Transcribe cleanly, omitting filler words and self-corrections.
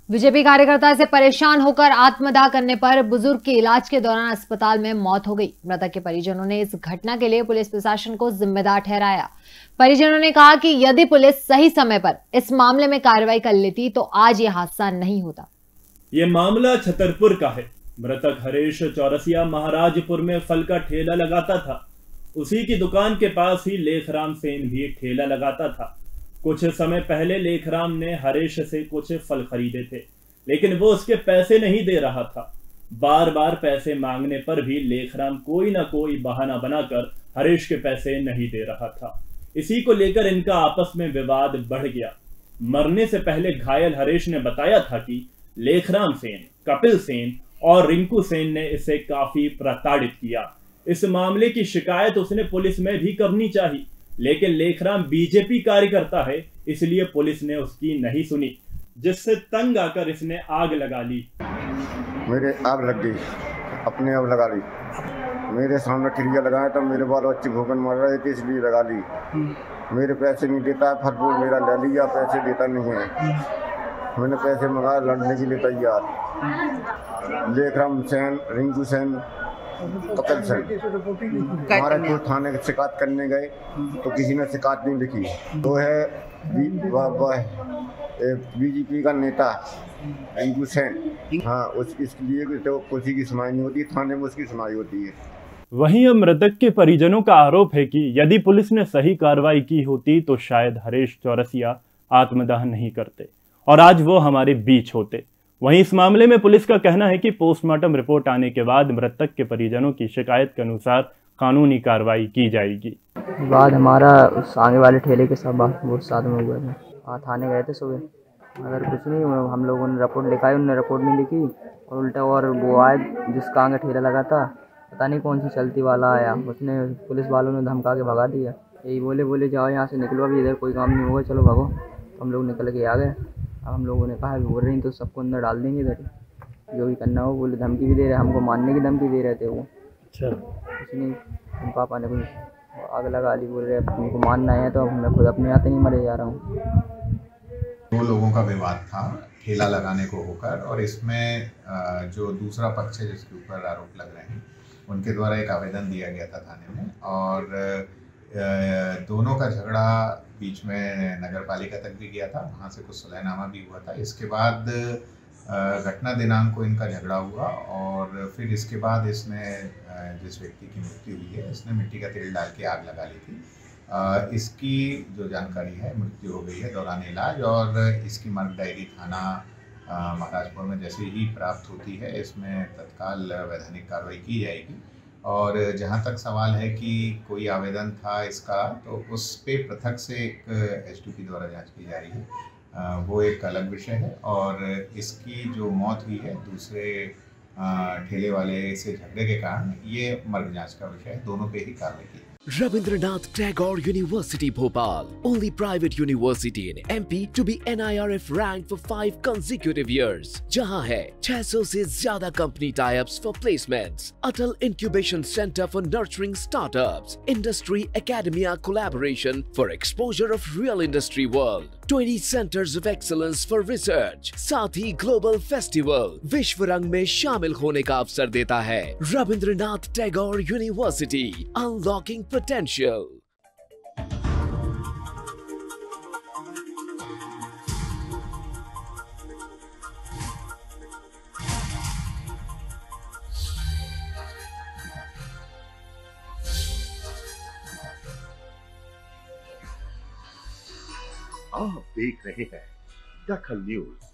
BJP कार्यकर्ता से परेशान होकर आत्मदाह करने पर बुजुर्ग की इलाज के दौरान अस्पताल में मौत हो गई। मृतक के परिजनों ने इस घटना के लिए पुलिस प्रशासन को जिम्मेदार ठहराया। परिजनों ने कहा कि यदि पुलिस सही समय पर इस मामले में कार्रवाई कर लेती तो आज ये हादसा नहीं होता। ये मामला छतरपुर का है। मृतक हरीश चौरसिया महाराजपुर में फल का ठेला लगाता था। उसी की दुकान के पास ही लेखराम सेन भी ठेला लगाता था। कुछ समय पहले लेखराम ने हरीश से कुछ फल खरीदे थे, लेकिन वो उसके पैसे नहीं दे रहा था। बार बार पैसे मांगने पर भी लेखराम कोई ना कोई बहाना बनाकर हरीश के पैसे नहीं दे रहा था। इसी को लेकर इनका आपस में विवाद बढ़ गया। मरने से पहले घायल हरीश ने बताया था कि लेखराम सेन, कपिल सेन और रिंकू सेन ने इसे काफी प्रताड़ित किया। इस मामले की शिकायत उसने पुलिस में भी करनी चाहिए, लेकिन लेखराम बीजेपी कार्यकर्ता है, इसलिए पुलिस ने उसकी नहीं सुनी, जिससे तंग आकर इसने आग लगा ली। मेरे आग लग गई, अपने आप लगा ली। मेरे सामने ठिरिया लगाया तो मेरे बाल बच्चे भूखन मर रहे थे, इसलिए लगा ली। मेरे पैसे नहीं देता है, फरफूर मेरा ले लिया, पैसे देता नहीं है। मैंने पैसे मंगाए, लड़ने के लिए तैयार। लेखराम सेन, रिंकू सेन, कपिल सेन महाराजपुर थाने की शिकायत करने गए तो किसी ने शिकायत नहीं लिखी। तो है बीजेपी का नेता रिंकू सेन, हाँ, इसलिए तो किसी की सुनाई नहीं होती, थाने में उसकी सुनाई होती है। वहीं अब मृतक के परिजनों का आरोप है कि यदि पुलिस ने सही कार्रवाई की होती तो शायद हरीश चौरसिया आत्मदाह नहीं करते और आज वो हमारे बीच होते। वहीं इस मामले में पुलिस का कहना है कि पोस्टमार्टम रिपोर्ट आने के बाद मृतक के परिजनों की शिकायत के अनुसार कानूनी कार्रवाई की जाएगी। बाद हमारा उस आगे वाले ठेले के सब वो साथ में हुआ था। हाँ, थाने गए थे सुबह, मगर कुछ नहीं, हम लोगों ने रिपोर्ट लिखाई, उन्होंने रिपोर्ट नहीं लिखी और उल्टा और वो आए जिसका आगे ठेला लगा था, पता नहीं कौन सी चलती वाला आया, उसने पुलिस वालों ने धमका के भगा दिया। यही बोले जाओ यहाँ से निकलो, अभी इधर कोई काम नहीं होगा, चलो भागो। हम लोग निकल के आ गए। अब हम लोगों ने कहा बोल रही तो सबको अंदर डाल देंगे इधर, जो भी करना हो। बोले धमकी भी दे रहे, हमको मारने की धमकी दे रहे थे वो। अच्छा, इसलिए पापा ने कुछ आग लगा ली, बोल रहे उनको मारना है तो मैं खुद अपने हाथ नहीं मरे जा रहा हूँ। दो लोगों का विवाद था ठेला लगाने को होकर, और इसमें जो दूसरा पक्ष है जिसके ऊपर आरोप लग रहे हैं, उनके द्वारा एक आवेदन दिया गया था थाने में, और दोनों का झगड़ा बीच में नगर पालिका तक भी गया था, वहाँ से कुछ सुलहनामा भी हुआ था। इसके बाद घटना दिनांक को इनका झगड़ा हुआ और फिर इसके बाद इसने जिस व्यक्ति की मृत्यु हुई है, इसने मिट्टी का तेल डाल के आग लगा ली थी। इसकी जो जानकारी है, मृत्यु हो गई है दौरान इलाज, और इसकी मर्ग डायरी थाना महाराजपुर में जैसे ही प्राप्त होती है, इसमें तत्काल वैधानिक कार्रवाई की जाएगी। और जहाँ तक सवाल है कि कोई आवेदन था इसका, तो उस पे पृथक से एक एसडीपी द्वारा जांच की जा रही है, वो एक अलग विषय है। और इसकी जो मौत हुई है दूसरे ठेले वाले से झगड़े के कारण, ये मर्ग जांच का विषय है, दोनों पे ही कार्रवाई की। Rabindranath Tagore University Bhopal, only private university in MP to be NIRF ranked for 5 consecutive years. जहां है 600 से ज्यादा company tie-ups for placements, Atal Incubation Center for nurturing startups, Industry Academia collaboration for exposure of real industry world, 20 centers of excellence for research, साथ ही global festival विश्व रंग में शामिल होने का अवसर देता है। Rabindranath Tagore university, unlocking potential. आप देख रहे हैं दखल न्यूज।